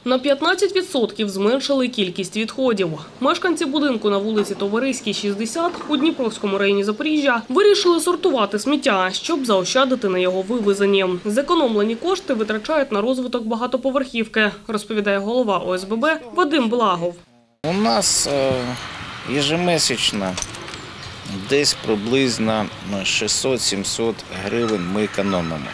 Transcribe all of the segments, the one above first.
На 15% зменшили кількість відходів. Мешканці будинку на вулиці Товариській, 60 у Дніпровському районі Запоріжжя вирішили сортувати сміття, щоб заощадити на його вивезенні. Зекономлені кошти витрачають на розвиток багатоповерхівки, розповідає голова ОСББ Вадим Благов. У нас ежемесячно десь приблизно 600-700 гривень ми економимо.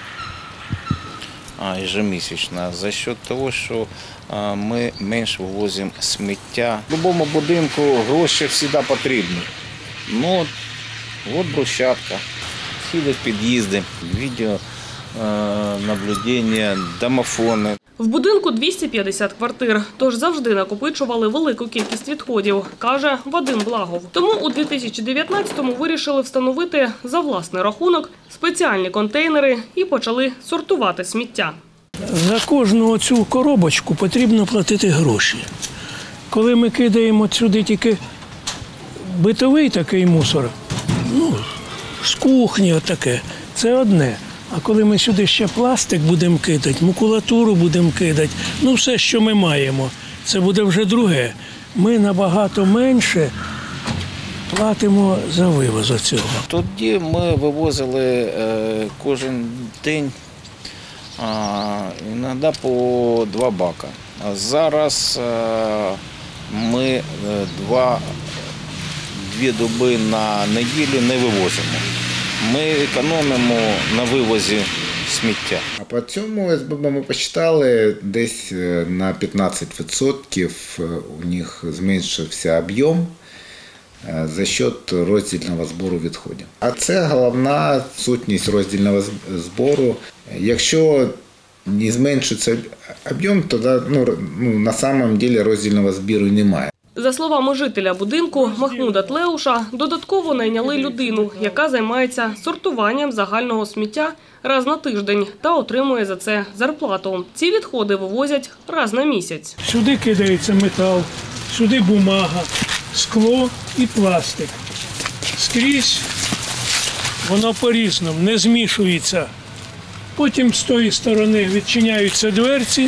Ежемісячно, за счет того, що ми менше вивозимо сміття. В будь-якому будинку гроші завжди потрібні. Ну, от брусчатка, схили під'їзди, відеонаблюдення, домофони. В будинку 250 квартир, тож завжди накопичували велику кількість відходів, каже Вадим Благов. Тому у 2019-му вирішили встановити за власний рахунок спеціальні контейнери і почали сортувати сміття. За кожну цю коробочку потрібно платити гроші. Коли ми кидаємо сюди тільки битовий такий мусор, з кухні отаке, це одне. А коли ми сюди ще пластик будемо кидати, макулатуру будемо кидати, все, що ми маємо, це буде вже друге. Ми набагато менше платимо за вивоз цього. Тоді ми вивозили кожен день, іноді по 2 бака. А зараз ми 2 доби на неділю не вивозимо. Ми економимо на вивозі сміття. А по цьому ОСББ ми посчитали, десь на 15% у них зменшився об'єм за счет роздільного збору відходів. А це головна сутність роздільного збору. Якщо не зменшиться об'єм, то на самом деле роздільного збору немає. За словами жителя будинку Махмуда Тлеуша, додатково найняли людину, яка займається сортуванням загального сміття раз на тиждень та отримує за це зарплату. Ці відходи вивозять раз на місяць. Сюди кидається метал, сюди бумага, скло і пластик. Скрізь воно по-різному, не змішується. Потім з тої сторони відчиняються дверці,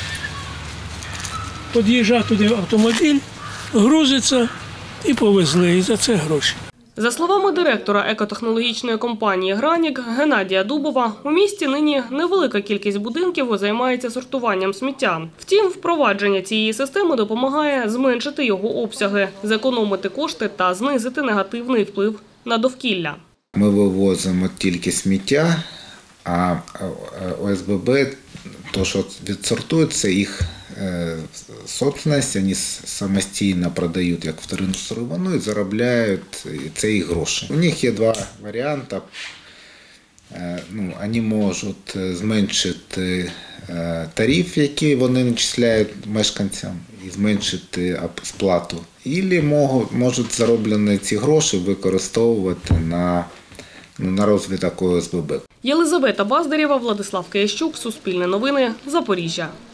під'їжджає туди автомобіль, грузиться і повезли, і за це гроші. За словами директора екотехнологічної компанії «Гранік» Геннадія Дубова, у місті нині невелика кількість будинків займається сортуванням сміття. Втім, впровадження цієї системи допомагає зменшити його обсяги, зекономити кошти та знизити негативний вплив на довкілля. Ми вивозимо тільки сміття, а ОСББ, то, що відсортується, їх собственность, вони самостійно продають як вторинну сировину і заробляють це їх гроші. У них є 2 варіанти. Вони можуть зменшити тариф, який вони начисляють мешканцям, і зменшити сплату. Або можуть зароблені ці гроші використовувати на розвиток ОСББ. Єлизавета Баздарєва, Владислав Киящук, Суспільне новини, Запоріжжя.